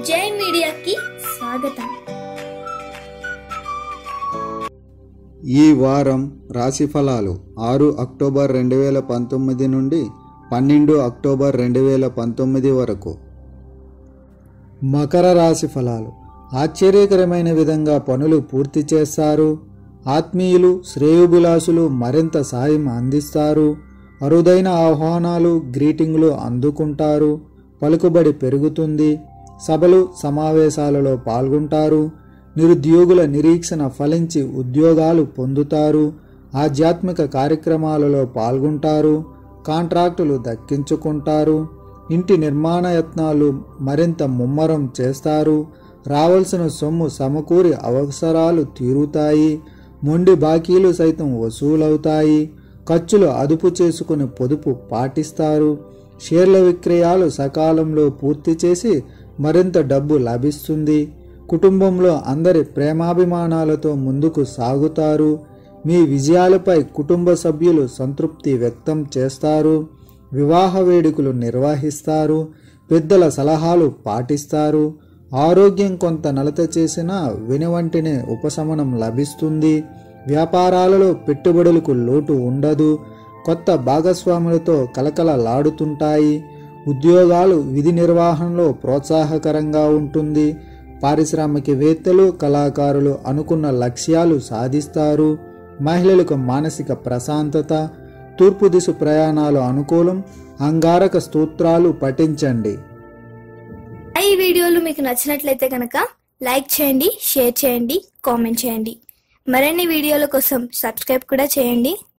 జై మీడియాకి స్వాగతం. ఈ వారం రాశి ఫలాలు 6 అక్టోబర్ 2019 నుండి 12 అక్టోబర్ 2019 వరకు. మకర రాశి ఫలాలు. ఆశ్చర్యకరమైన విధంగా పనులు పూర్తి చేస్తారు. ఆత్మీయులు, శ్రేయోభిలాషులు మరింత సాయం అందిస్తారు. అరుదైన ఆహ్వానాలు, గ్రీటింగ్లు అందుకుంటారు. పలుకుబడి పెరుగుతుంది. సభలు, సమావేశాలలో పాల్గొంటారు. నిరుద్యోగుల నిరీక్షణ ఫలించి ఉద్యోగాలు పొందుతారు. ఆధ్యాత్మిక కార్యక్రమాలలో పాల్గొంటారు. కాంట్రాక్టులు దక్కించుకుంటారు. ఇంటి నిర్మాణ యత్నాలు మరింత ముమ్మరం చేస్తారు. రావాల్సిన సొమ్ము సమకూరి అవసరాలు తీరుతాయి. మొండి బాకీలు సైతం వసూలవుతాయి. ఖర్చులు అదుపు చేసుకుని పొదుపు పాటిస్తారు. షేర్ల విక్రయాలు సకాలంలో పూర్తి చేసి మరింత డబ్బు లభిస్తుంది. కుటుంబంలో అందరి ప్రేమాభిమానాలతో ముందుకు సాగుతారు. మీ విజయాలపై కుటుంబ సభ్యులు సంతృప్తి వ్యక్తం చేస్తారు. వివాహ వేడుకలు నిర్వహిస్తారు. పెద్దల సలహాలు పాటిస్తారు. ఆరోగ్యం కొంత నలత చేసినా వెనువెంటనే ఉపశమనం లభిస్తుంది. వ్యాపారాలలో పెట్టుబడులకు లోటు ఉండదు. కొత్త భాగస్వాములతో కలకలలాడుతుంటాయి. ఉద్యోగాలు విధి నిర్వహణలో ప్రోత్సాహకరంగా ఉంటుంది. పారిశ్రామికవేత్తలు, కళాకారులు అనుకున్న లక్ష్యాలు సాధిస్తారు. మహిళలకు మానసిక ప్రశాంతత. తూర్పు దిశ ప్రయాణాలు అనుకూలం. అంగారక స్తోత్రాలు పఠించండి. ఈ వీడియోలు మీకు నచ్చినట్లయితే కనుక లైక్ చేయండి, షేర్ చేయండి, కామెంట్ చేయండి. మరిన్ని వీడియోల కోసం సబ్స్క్రైబ్ కూడా చేయండి.